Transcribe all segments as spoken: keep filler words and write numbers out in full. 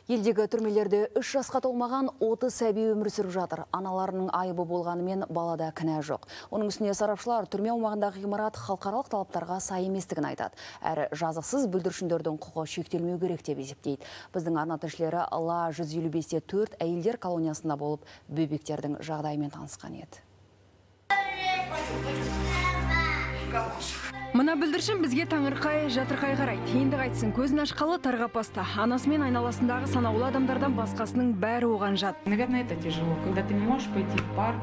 Елдегі түрмелерде үш жасқа толмаған отыз сәби өмір сүріп жатыр. Аналарының айыбы болғанымен балада кінә жоқ. Оның үстіне сарапшылар түрме аумағындағы ғимарат халықаралық талаптарға сай еместігін айтады. Әрі жазықсыз бүлдіршіндердің құқығы шектелмеу керек деп есептейді. Біздің арна тілшілері Ла жүз елу бесте төрт әйелдер колониясында болып, бөбектердің жағдайымен танысқан еді. Мына бүлдіршін бізге таңырқай, жатырқай қарайды. Енді қайтсын, көзін ашқалы тарға паста. Анасы мен айналасындағы санаулы адамдардан басқасының бәрі оған жат. Наверное, это тяжело, когда ты не можешь пойти в парк.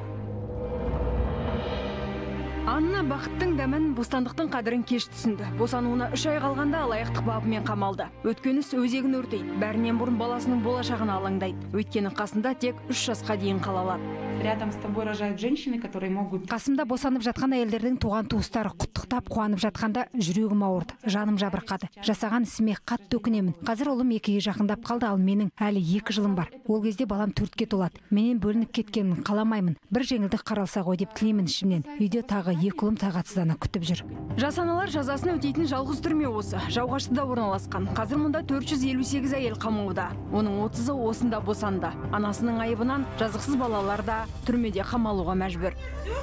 Анна бақыттың дәмін, бостандықтың қадірін кеш түсінді. Босануына үш ай қалғанда алаяқтық бабымен қамалды. Өткені өзегін өртейді. Бәрінен бұрын баласының болашағына алаңдайды. Өйткені қасында тек үш жасқа дейін қала алады. Рядом с тобой рожают женщины, которые могут... Қасымда босанып жатқан әйелдердің туған туыстары құттықтап қуанып жатқанда жүрегім ауырды, жаным жабырқады. Жасаған ісіме қатты өкінемін. Қазір ұлым екіге жақындап қалды, ал менің әлі екі жылым бар. Ол кезде балам төртке толады. Менен бөлініп кеткенін қаламаймын. Бір жеңілдік қаралса ғой деп тілеймін ішімнен. Үйде тағы екі ұлым тағатсыздана күтіп жүр. Жас аналар жазасын өтейтін жалғыз түрме осы. Жауғаштыда орналасқан. Қазір мұнда төрт жүз елу сегіз әйел қамауда. Оның отызы осында босанды. Анасының айыбынан жазықсыз балалар да түрмеде қамалуға мәжбүр.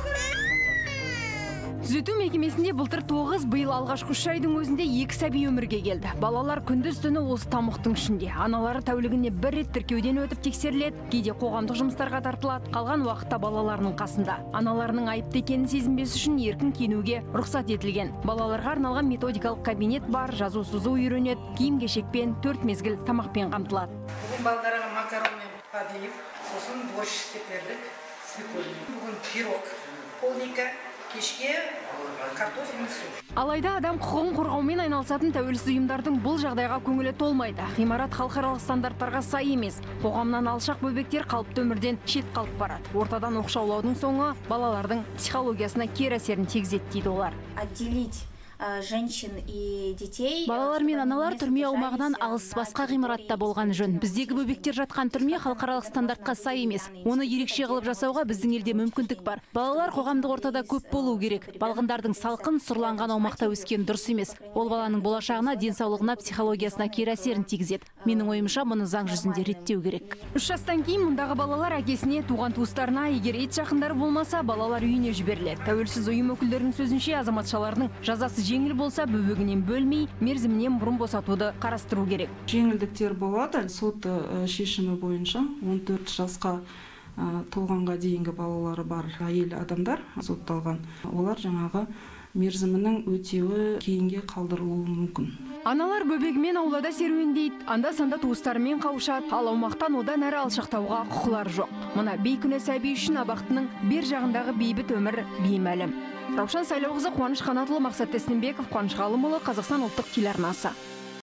Түзету мекемесінде былтыр тоғыз, биыл алғашқы үш айдың өзінде екі сәби өмірге келді. Балалар күндіз түні осы тамұқтың ішінде. Аналары тәулігіне бір рет тіркеуден өтіп тексеріледі, кейде қоғамдық жұмыстарға тартылады, қалған уақытта балаларының қасында. Аналарының айыпты екенін сезінбес үшін еркін киінуге рұқсат етілген. Балаларға арналған методикалық кабинет бар, жазу сызу үйренеді, киім-кешекпен, төрт мезгіл тамақпен қамтылады. Бүгін балаларға макарон мен подливов, сосын борщ істеп бердік, свекольный. Бүгін пирог, полника, кешке картофельный суп. Алайда адам құқығын қорғаумен айналысатын тәуелсіз ұйымдардың бұл жағдайға көңілі толмайды. Ғимарат халықаралық стандарттарға сай емес. Қоғамнан алшақ бөбектер қалыпты өмірден шет қалып барады. Ортадан оқшаулаудың соңы балалардың психологиясына кері әсерін тигізеді дейді олар. Отделить женщин и детей. Балалар мен аналар түрме аумағынан алыс басқа ғимаратта болған жөн. Біздегі бөбектер жатқан түрме халықаралық стандартқа сай емес. Оны ерекше қылып жасауға біздің елде мүмкіндік бар. Балалар қоғамдық ортада көп болу керек. Балғындардың салқын, сұрланған аумақта өскен дұрыс емес. Ол баланың болашағына, денсаулығына, психологиясына кері әсерін тигізеді. Менің ойымша, мұны заң жүзінде реттеу керек. Үш жастан кейін мұндағы балалар әкесіне, туған туыстарына, егер ет жақындары болмаса, балалар үйіне жіберіледі. Тәуелсіз ұйым өкілдерінің сөзінше, азаматшалардың жазасы жеңіл болса, бөбегінен бөлмей, мерзімінен бұрын босатуды қарастыру керек. Жеңілдіктер болады. Сот шешімі бойынша он төрт жасқа толғанға дейінгі балалары бар әйел адамдар сотталған. Олар жаңағы мерзімінің өтеуі кейінге қалдырылуы мүмкін. Аналар бөбегімен аулада серуендейді, анда-санда туыстарымен қауышады, ал аумақтан одан әрі алшақтауға құқылары жоқ. Мына бейкүнә сәби үшін абақтының бер жағындағы бейбіт өмір беймәлім. Раушан Сайлауқызы, Қуаныш Қанатұлы, Мақсат Тәснімбеков, Қуаныш Ғалымұлы, Қазақстан ұлттық телеарнасы.